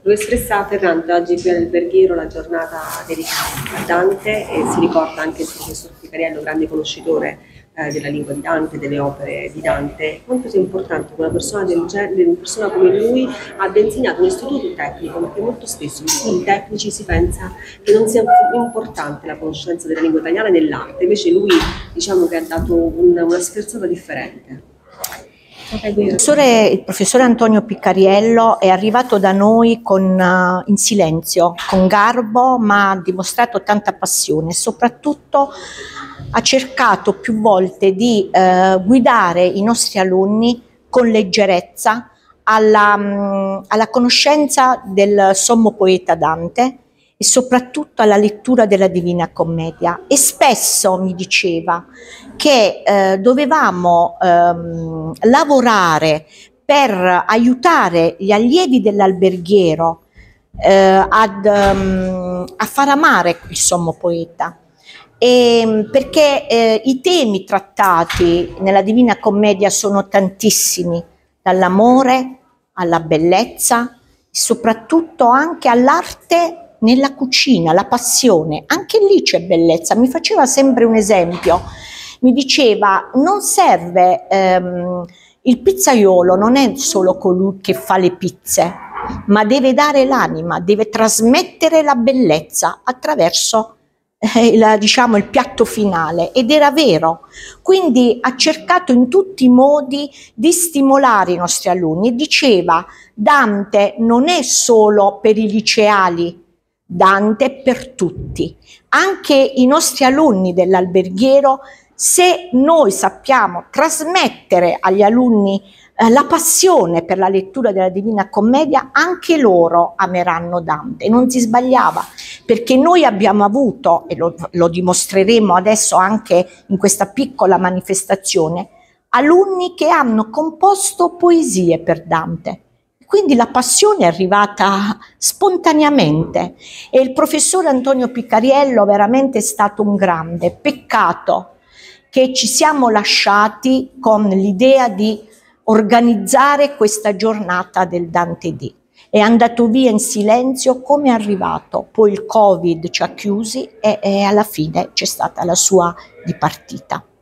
Professoressa Ferrante, oggi qui all'Alberghiero la giornata dedicata a Dante e si ricorda anche il professor Picariello, grande conoscitore della lingua di Dante, delle opere di Dante. Quanto sia importante che una persona del genere, una persona come lui abbia insegnato un istituto tecnico, perché molto spesso in studi tecnici si pensa che non sia importante la conoscenza della lingua italiana e dell'arte, invece lui diciamo che ha dato una sferzata differente. Il professore Antonio Picariello è arrivato da noi in silenzio, con garbo, ma ha dimostrato tanta passione. Soprattutto ha cercato più volte di guidare i nostri alunni con leggerezza alla conoscenza del sommo poeta Dante e soprattutto alla lettura della Divina Commedia. E spesso mi diceva che dovevamo lavorare per aiutare gli allievi dell'alberghiero a far amare il sommo poeta, perché i temi trattati nella Divina Commedia sono tantissimi, dall'amore alla bellezza, soprattutto anche all'arte nella cucina, la passione, anche lì c'è bellezza. Mi faceva sempre un esempio, mi diceva: non serve, il pizzaiolo non è solo colui che fa le pizze, ma deve dare l'anima, deve trasmettere la bellezza attraverso diciamo, il piatto finale, ed era vero. Quindi ha cercato in tutti i modi di stimolare i nostri alunni e diceva: Dante non è solo per i liceali, Dante è per tutti. Anche i nostri alunni dell'alberghiero, se noi sappiamo trasmettere agli alunni la passione per la lettura della Divina Commedia, anche loro ameranno Dante. Non si sbagliava, perché noi abbiamo avuto, e lo dimostreremo adesso anche in questa piccola manifestazione, alunni che hanno composto poesie per Dante. Quindi la passione è arrivata spontaneamente e il professore Antonio Picariello veramente è stato un grande. Peccato che ci siamo lasciati con l'idea di organizzare questa giornata del Dante D. È andato via in silenzio come è arrivato, poi il Covid ci ha chiusi e alla fine c'è stata la sua dipartita.